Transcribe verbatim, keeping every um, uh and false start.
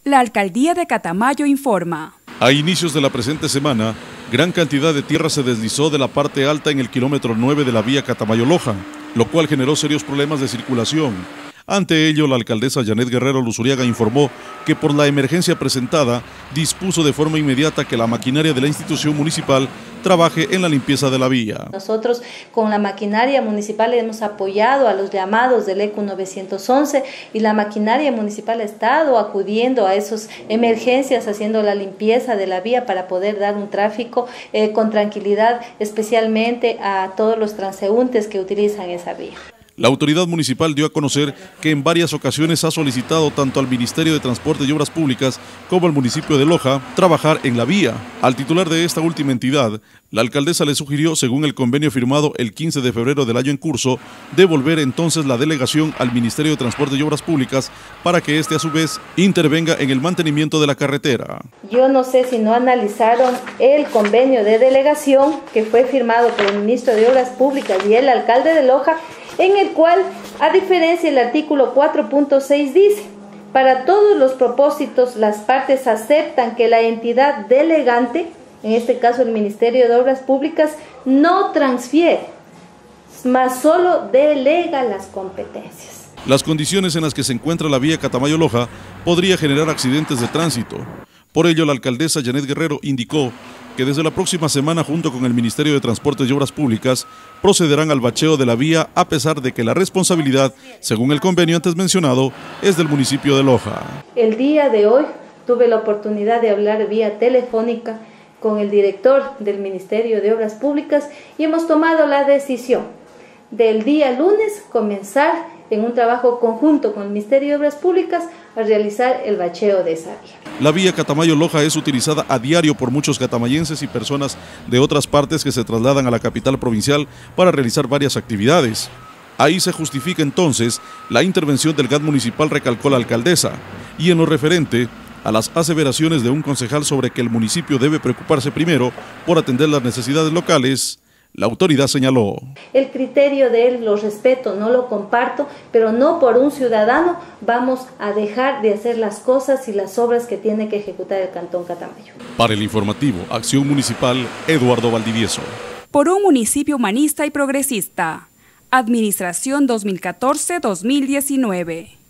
La Alcaldía de Catamayo informa. A inicios de la presente semana, gran cantidad de tierra se deslizó de la parte alta en el kilómetro nueve de la vía Catamayo-Loja, lo cual generó serios problemas de circulación. Ante ello, la alcaldesa Janet Guerrero Luzuriaga informó que por la emergencia presentada, dispuso de forma inmediata que la maquinaria de la institución municipal trabaje en la limpieza de la vía. Nosotros con la maquinaria municipal hemos apoyado a los llamados del E C U novecientos once y la maquinaria municipal ha estado acudiendo a esas emergencias, haciendo la limpieza de la vía para poder dar un tráfico eh, con tranquilidad, especialmente a todos los transeúntes que utilizan esa vía. La autoridad municipal dio a conocer que en varias ocasiones ha solicitado tanto al Ministerio de Transporte y Obras Públicas como al municipio de Loja trabajar en la vía. Al titular de esta última entidad, la alcaldesa le sugirió, según el convenio firmado el quince de febrero del año en curso, devolver entonces la delegación al Ministerio de Transporte y Obras Públicas para que éste a su vez intervenga en el mantenimiento de la carretera. Yo no sé si no analizaron el convenio de delegación que fue firmado por el ministro de Obras Públicas y el alcalde de Loja, en el cual, a diferencia del artículo cuatro punto seis dice, para todos los propósitos las partes aceptan que la entidad delegante, en este caso el Ministerio de Obras Públicas, no transfiere, más solo delega las competencias. Las condiciones en las que se encuentra la vía Catamayo-Loja podría generar accidentes de tránsito. Por ello, la alcaldesa Janet Guerrero indicó que desde la próxima semana, junto con el Ministerio de Transportes y Obras Públicas, procederán al bacheo de la vía, a pesar de que la responsabilidad, según el convenio antes mencionado, es del municipio de Loja. El día de hoy tuve la oportunidad de hablar vía telefónica con el director del Ministerio de Obras Públicas y hemos tomado la decisión del día lunes comenzar en un trabajo conjunto con el Ministerio de Obras Públicas a realizar el bacheo de esa vía. La vía Catamayo-Loja es utilizada a diario por muchos catamayenses y personas de otras partes que se trasladan a la capital provincial para realizar varias actividades. Ahí se justifica entonces la intervención del G A T municipal, recalcó la alcaldesa, y en lo referente a las aseveraciones de un concejal sobre que el municipio debe preocuparse primero por atender las necesidades locales, la autoridad señaló: el criterio de él lo respeto, no lo comparto, pero no por un ciudadano vamos a dejar de hacer las cosas y las obras que tiene que ejecutar el Cantón Catamayo. Para el informativo Acción Municipal, Eduardo Valdivieso. Por un municipio humanista y progresista. Administración dos mil catorce a dos mil diecinueve.